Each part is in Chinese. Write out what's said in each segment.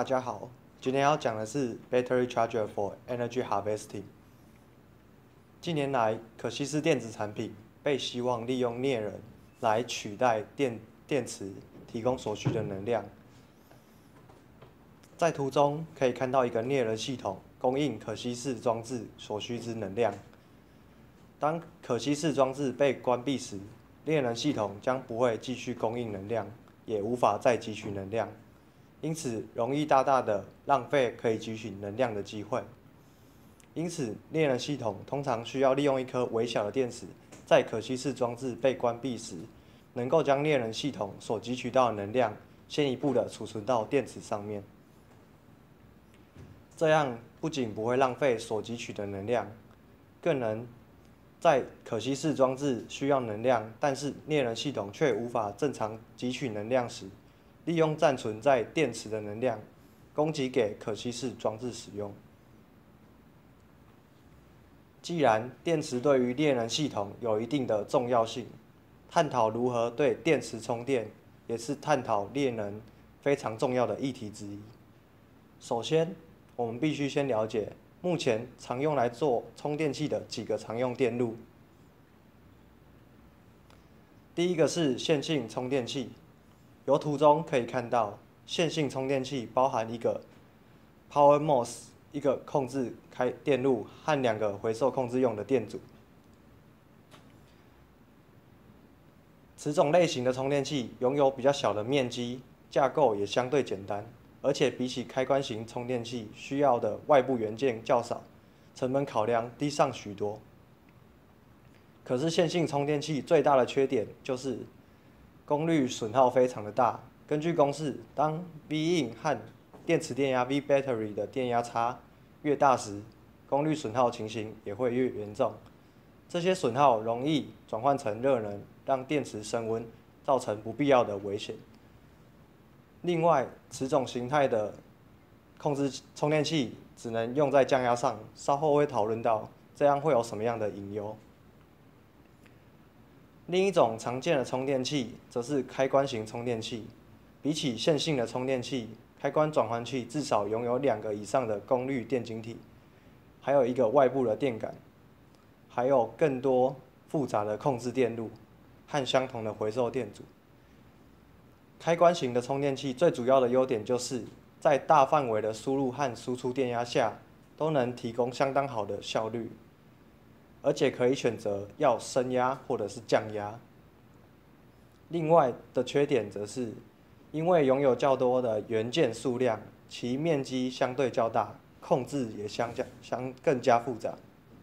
家好，今天要讲的是 Battery Charger for Energy Harvesting。近年来，可稀释电子产品被希望利用镍能来取代电池，提供所需的能量。在图中可以看到一个镍能系统供应可稀释装置所需之能量。当可稀释装置被关闭时，镍能系统将不会继续供应能量，也无法再汲取能量。因此，容易大大的浪费可以汲取能量的机会。因此，猎人系统通常需要利用一颗微小的电池，在可稀释装置被关闭时，能够将猎人系统所汲取到的能量先一步的储存到电池上面。这样不仅不会浪费所汲取的能量，更能在可稀释装置需要能量，但是猎人系统却无法正常汲取能量时，利用暂存在电池的能量，供给给可稀释装置使用。既然电池对于猎人系统有一定的重要性，探讨如何对电池充电，也是探讨猎能非常重要的议题之一。首先，我们必须先了解目前常用来做充电器的几个常用电路。第一个是线性充电器。由图中可以看到，线性充电器包含一个 Power MOS 一个控制开电路和2个回收控制用的电阻。此种类型的充电器拥有比较小的面积，架构也相对简单，而且比起开关型充电器需要的外部元件较少，成本考量低上许多。可是线性充电器最大的缺点就是功率损耗非常的大。根据公式，当 Vin 和电池电压 V battery 的电压差越大时，功率损耗情形也会越严重。这些损耗容易转换成热能，让电池升温，造成不必要的危险。另外，此种形态的控制充电器只能用在降压上，稍后会讨论到这样会有什么样的隐忧。另一种常见的充电器则是开关型充电器。比起线性的充电器，开关转换器至少拥有2个以上的功率电晶体，还有一个外部的电感，还有更多复杂的控制电路和相同的回收电阻。开关型的充电器最主要的优点就是在大范围的输入和输出电压下都能提供相当好的效率，而且可以选择要升压或者是降压。另外的缺点则是，因为拥有较多的元件数量，其面积相对较大，控制也更加复杂。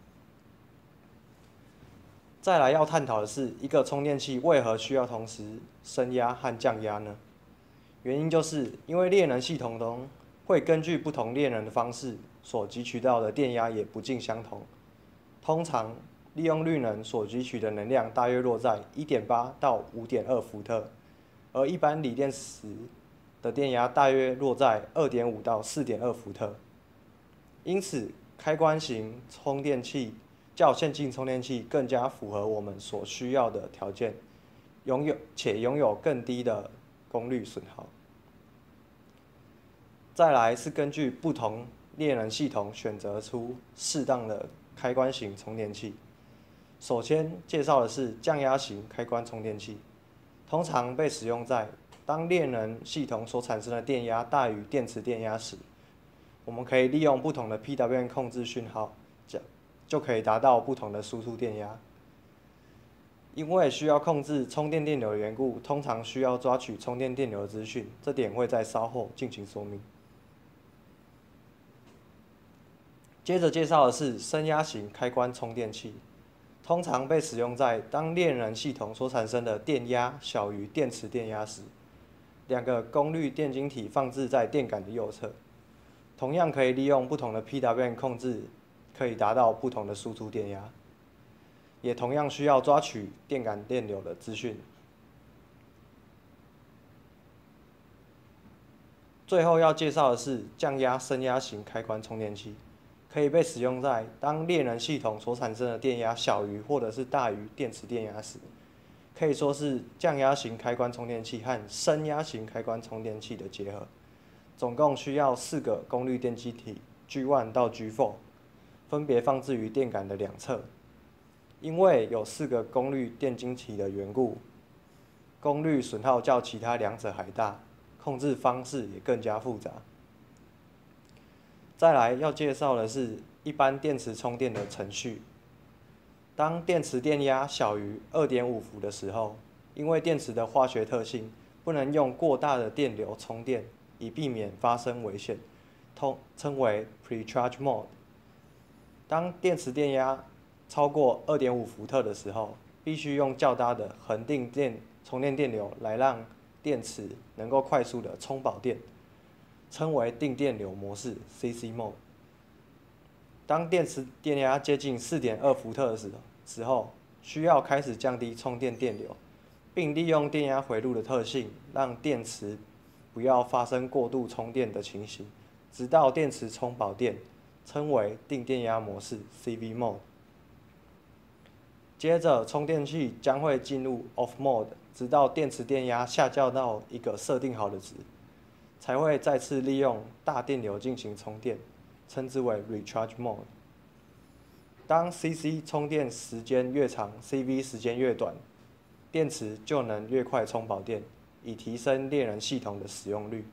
再来要探讨的是，一个充电器为何需要同时升压和降压呢？原因就是因为猎能系统中会根据不同猎能的方式所汲取到的电压也不尽相同。通常利用绿能所汲取的能量大约落在 1.8 到 5.2 伏特，而一般锂电池的电压大约落在 2.5 到 4.2 伏特。因此，开关型充电器较线性充电器更加符合我们所需要的条件，拥有更低的功率损耗。再来是根据不同猎能系统选择出适当的开关型充电器。首先介绍的是降压型开关充电器，通常被使用在当猎能系统所产生的电压大于电池电压时，我们可以利用不同的 PWM 控制讯号，就可以达到不同的输出电压。因为需要控制充电电流的缘故，通常需要抓取充电电流的资讯，这点会在稍后进行说明。接着介绍的是升压型开关充电器，通常被使用在当猎能系统所产生的电压小于电池电压时，2个功率电晶体放置在电感的右侧，同样可以利用不同的 PWM 控制，可以达到不同的输出电压，也同样需要抓取电感电流的资讯。最后要介绍的是降压升压型开关充电器，可以被使用在当猎能系统所产生的电压小于或者是大于电池电压时，可以说是降压型开关充电器和升压型开关充电器的结合。 总共需要4个功率电机体 G1 到 G4， 分别放置于电杆的两侧。因为有4个功率电晶体的缘故，功率损耗较其他两者还大，控制方式也更加复杂。再来要介绍的是一般电池充电的程序。当电池电压小于 2.5 伏的时候，因为电池的化学特性，不能用过大的电流充电，以避免发生危险，称为 Pre-charge mode。当电池电压超过 2.5 伏特的时候，必须用较大的恒定充电电流来让电池能够快速的充饱电，称为定电流模式 CC mode。当电池电压接近 4.2 伏特的时候，需要开始降低充电电流，并利用电压回路的特性，让电池不要发生过度充电的情形，直到电池充饱电，称为定电压模式 CV mode。接着，充电器将会进入 off mode， 直到电池电压下降到一个设定好的值，才会再次利用大电流进行充电，称之为 recharge mode。当 CC 充电时间越长 ，CV 时间越短，电池就能越快充饱电，以提升猎人系统的使用率。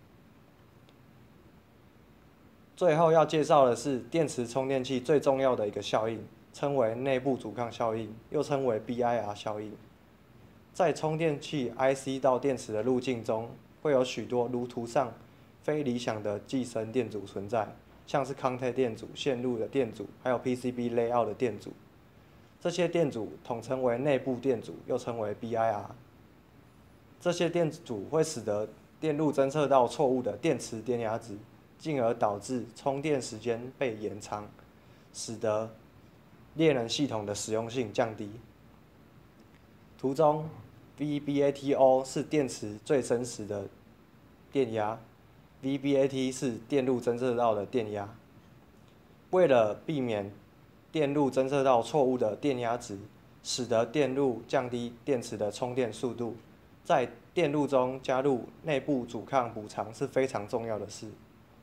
最后要介绍的是电池充电器最重要的一个效应，称为内部阻抗效应，又称为 BIR 效应。在充电器 IC 到电池的路径中，会有许多如图上非理想的寄生电阻存在，像是 contact 电阻、线路的电阻，还有 PCB layout 的电阻。这些电阻统称为内部电阻，又称为 BIR。这些电阻会使得电路侦测到错误的电池电压值，进而导致充电时间被延长，使得猎人系统的实用性降低。图中 VBATO 是电池最真实的电压 ，VBAT 是电路侦测到的电压。为了避免电路侦测到错误的电压值，使得电路降低电池的充电速度，在电路中加入内部阻抗补偿是非常重要的事。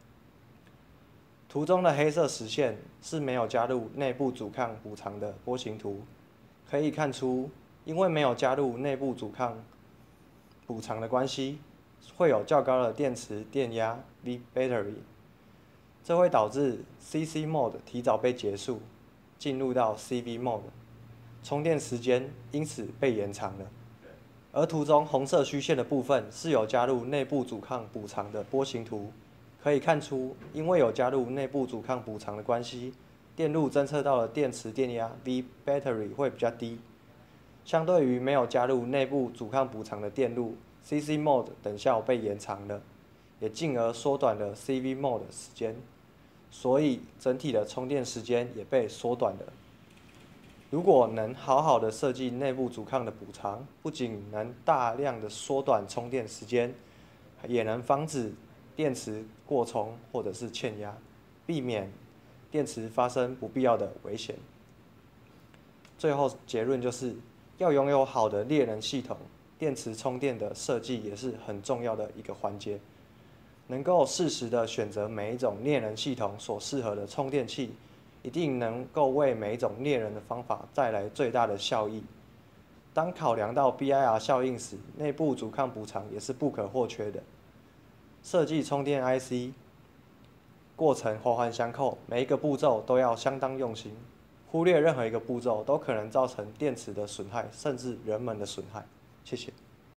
图中的黑色实线是没有加入内部阻抗补偿的波形图，可以看出，因为没有加入内部阻抗补偿的关系，会有较高的电池电压 V battery， 这会导致 CC mode 提早被结束，进入到 CV mode， 充电时间因此被延长了。而图中红色虚线的部分是有加入内部阻抗补偿的波形图，可以看出，因为有加入内部阻抗补偿的关系，电路侦测到的电池电压 V battery 会比较低。相对于没有加入内部阻抗补偿的电路 ，CC mode 等效被延长了，也进而缩短了 CV mode 的时间，所以整体的充电时间也被缩短了。如果能好好的设计内部阻抗的补偿，不仅能大量的缩短充电时间，也能防止电池过充或者是欠压，避免电池发生不必要的危险。最后结论就是要拥有好的猎人系统，电池充电的设计也是很重要的一个环节。能够适时的选择每一种猎人系统所适合的充电器，一定能够为每一种猎人的方法带来最大的效益。当考量到 BIR 效应时，内部阻抗补偿也是不可或缺的。设计充电 IC 过程环环相扣，每一个步骤都要相当用心，忽略任何一个步骤都可能造成电池的损害，甚至人们的损害。谢谢。